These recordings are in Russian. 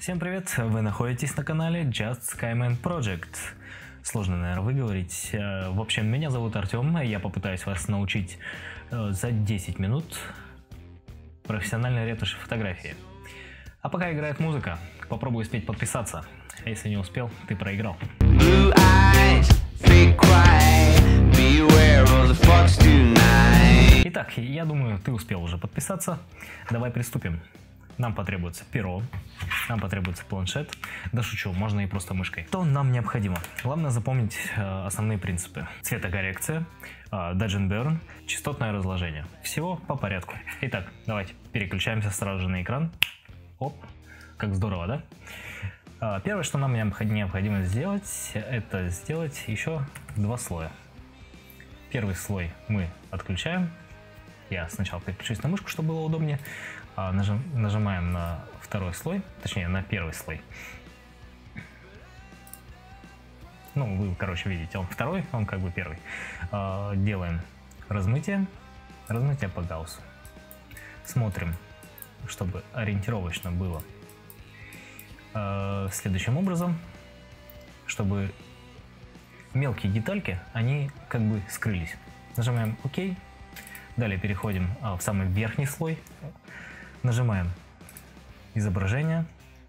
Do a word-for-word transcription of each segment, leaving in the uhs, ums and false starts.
Всем привет! Вы находитесь на канале Just Skyman Project. Сложно, наверное, выговорить. В общем, меня зовут Артем, и я попытаюсь вас научить за десять минут профессиональной ретуши фотографии. А пока играет музыка, попробуй успеть подписаться. А если не успел, ты проиграл. Итак, я думаю, ты успел уже подписаться. Давай приступим. Нам потребуется перо, нам потребуется планшет. Да шучу, можно и просто мышкой. Что нам необходимо? Главное запомнить э, основные принципы. Цветокоррекция, э, Dodge and Burn, частотное разложение. Всего по порядку. Итак, давайте переключаемся сразу же на экран. Оп, как здорово, да? Э, первое, что нам необходимо сделать, это сделать еще два слоя. Первый слой мы отключаем. Я сначала переключусь на мышку, чтобы было удобнее. Нажим, нажимаем на второй слой, точнее на первый слой. Ну, вы, короче, видите, он второй, он как бы первый. Делаем размытие, размытие по Гауссу. Смотрим, чтобы ориентировочно было следующим образом, чтобы мелкие детальки, они как бы скрылись. Нажимаем ОК. Далее переходим в самый верхний слой. Нажимаем изображение,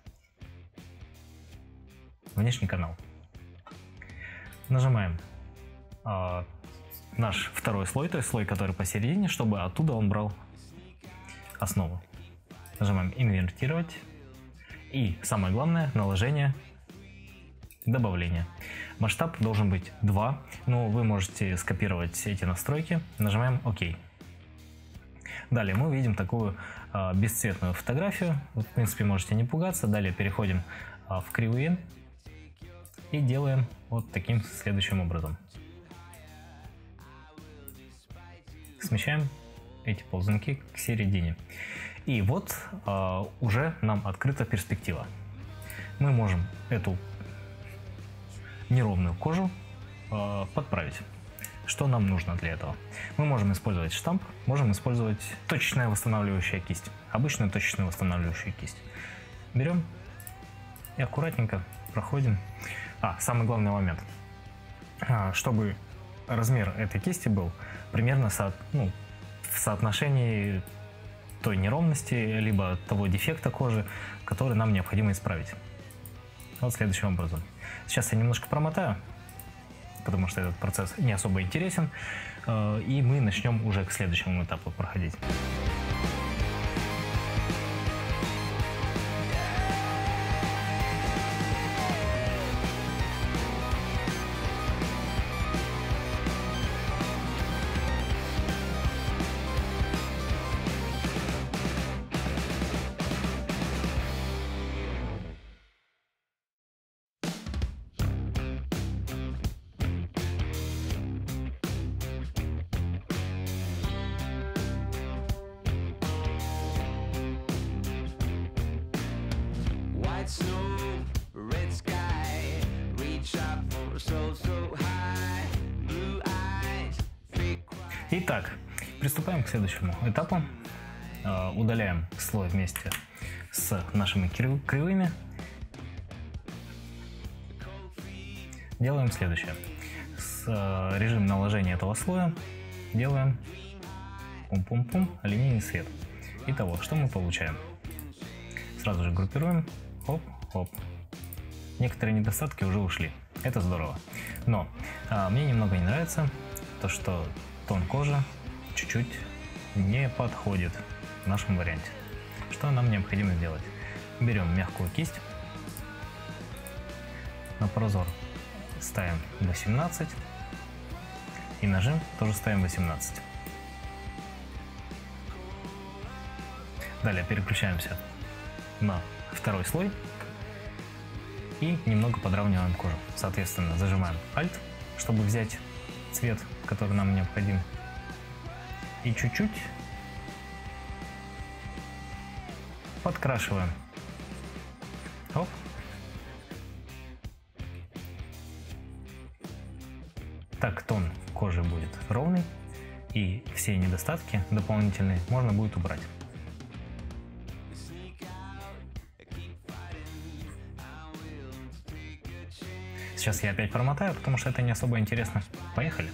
внешний канал. Нажимаем э, наш второй слой, то есть слой, который посередине, чтобы оттуда он брал основу. Нажимаем инвертировать. И самое главное, наложение, добавление. Масштаб должен быть два, но вы можете скопировать эти настройки. Нажимаем ОК. Далее мы видим такую э, бесцветную фотографию. В принципе, можете не пугаться. Далее переходим э, в кривые и делаем вот таким следующим образом. Смещаем эти ползунки к середине. И вот э, уже нам открыта перспектива. Мы можем эту неровную кожу э, подправить. Что нам нужно для этого? Мы можем использовать штамп, можем использовать точечная восстанавливающая кисть. Обычную точечную восстанавливающую кисть. Берем и аккуратненько проходим. А, самый главный момент. Чтобы размер этой кисти был примерно со, ну, в соотношении той неровности, либо того дефекта кожи, который нам необходимо исправить. Вот следующим образом. Сейчас я немножко промотаю, потому что этот процесс не особо интересен, и мы начнем уже к следующему этапу проходить. Итак, приступаем к следующему этапу. Удаляем слой вместе с нашими кривыми. Делаем следующее. С режим наложения этого слоя делаем пум-пум-пум, линейный свет. Итого, что мы получаем? Сразу же группируем. Хоп-хоп. Некоторые недостатки уже ушли. Это здорово. Но а, мне немного не нравится то, что тон кожи чуть-чуть не подходит в нашем варианте. Что нам необходимо сделать? Берем мягкую кисть, на прозор ставим восемнадцать и нажим тоже ставим восемнадцать. Далее переключаемся на второй слой и немного подравниваем кожу. Соответственно, зажимаем Alt, чтобы взять цвет, который нам необходим, и чуть-чуть подкрашиваем. Оп. Так тон кожи будет ровный, и все недостатки дополнительные можно будет убрать. Сейчас я опять промотаю, потому что это не особо интересно. Поехали.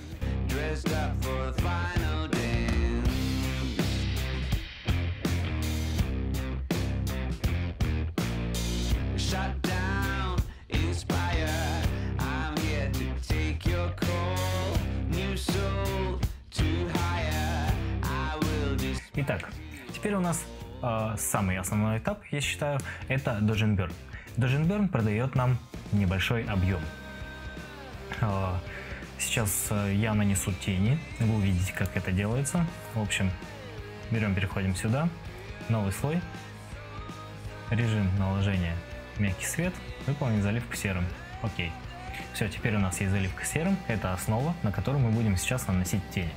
Итак, теперь у нас э, самый основной этап, я считаю, это Dodge and Burn. Dodge and Burn продает нам небольшой объем. Э, сейчас э, я нанесу тени, вы увидите, как это делается. В общем, берем, переходим сюда, новый слой, режим наложения мягкий свет, выполнить заливку серым. Окей. Все, теперь у нас есть заливка серым, это основа, на которую мы будем сейчас наносить тени.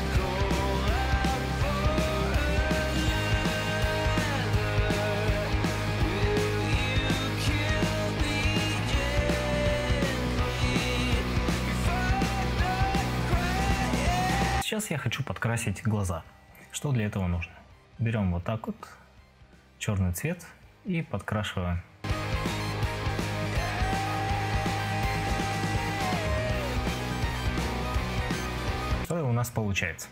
Сейчас я хочу подкрасить глаза. Что для этого нужно? Берем вот так вот черный цвет и подкрашиваем. Что у нас получается?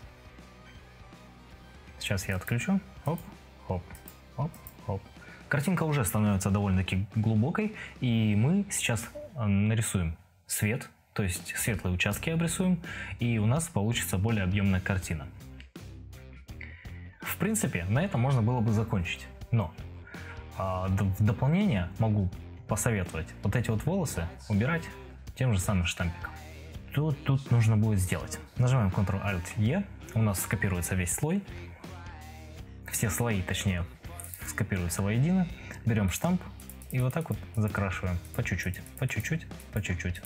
Сейчас я отключу. Оп, хоп, оп, хоп. Картинка уже становится довольно-таки глубокой, и мы сейчас нарисуем свет. То есть светлые участки обрисуем, и у нас получится более объемная картина. В принципе, на этом можно было бы закончить. Но а, в дополнение могу посоветовать вот эти вот волосы убирать тем же самым штампиком. Что тут нужно будет сделать? Нажимаем контрол альт е, у нас скопируется весь слой. Все слои, точнее, скопируются воедино. Берем штамп и вот так вот закрашиваем по чуть-чуть, по чуть-чуть, по чуть-чуть.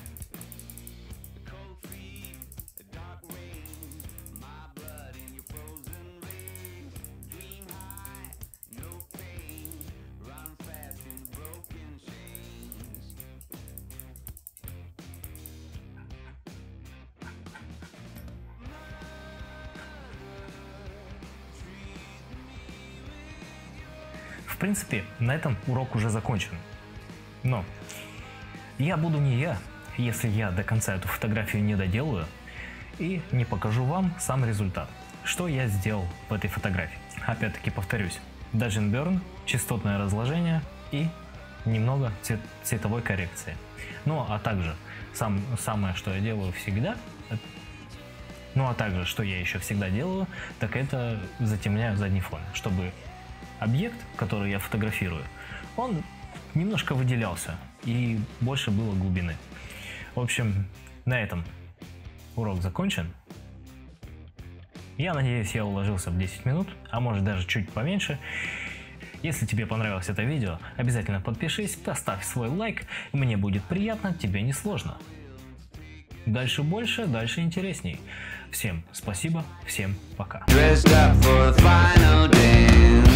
В принципе, на этом урок уже закончен. Но я буду не я, если я до конца эту фотографию не доделаю и не покажу вам сам результат. Что я сделал в этой фотографии? Опять-таки повторюсь. Dodge and Burn, частотное разложение и немного цвет, цветовой коррекции. Ну, а также сам, самое, что я делаю всегда, ну, а также, что я еще всегда делаю, так это затемняю задний фон, чтобы объект, который я фотографирую, он немножко выделялся и больше было глубины. В общем, на этом урок закончен. Я надеюсь, я уложился в десять минут, а может даже чуть поменьше. Если тебе понравилось это видео, обязательно подпишись, поставь свой лайк, мне будет приятно, тебе не сложно. Дальше больше, дальше интересней. Всем спасибо, всем пока.